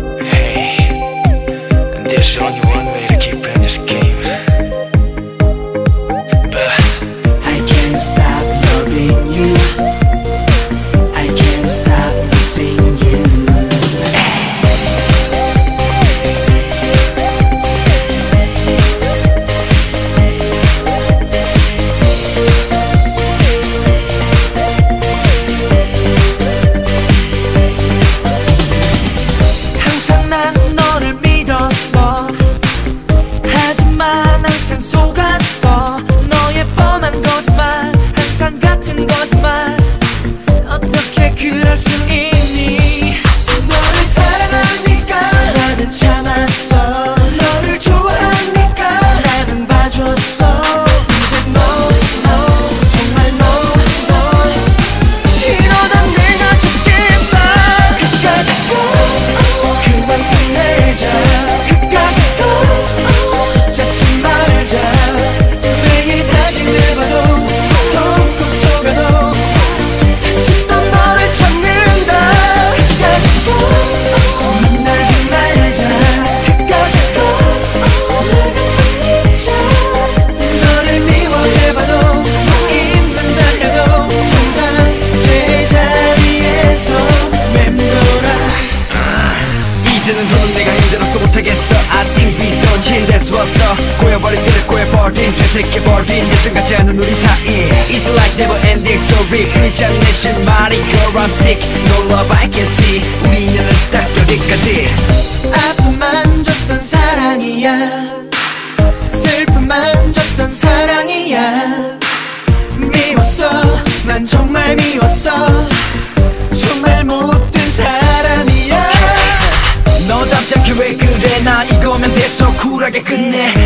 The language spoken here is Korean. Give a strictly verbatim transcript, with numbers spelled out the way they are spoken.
There's only one way to keep playing this game, but I can't stop loving you. I can't stop missing you. 항상 난 너를 믿었어. 하지만 항상 속았어. 너의 뻔한 거짓말, 항상 같은 거짓말. 어떻게 그럴 수 있니? 너를 사랑하니까 나는 참았어. 너를 좋아하니까 나는 봐줬어. 이제 너, 너, 정말 너, 너 이러다 내가 죽겠다. 그까짓거 그만 끝내자. 그까짓거 잡지 말자. 매일 다짐해봐도 속고 속아도 다시 또 너를 찾는다. 그까짓거 만나지 말자. 그까짓거 너를 미워해봐도 입만 달려도 항상 제자리에서 맴돌아. 이제는 더는 내가 힘들어서 못하겠어. I think we don't hit as was어. 꼬여버린 그를 꼬여버린 되새겨버린 예전같지 않은 우리 사이. It's like never ending story. 끌리지 않는 내 실마리 Girl I'm sick, no love I can see. 우리 인연은 딱 여기까지. 아픔만 줬던 사랑이야. 슬픔만 줬던 사랑이야. 미웠어, 난 정말 미웠어. 정말 못된 사람이야. 너답지 않게 왜 그래. 나 이거면 됐어. 쿨하게 끝내.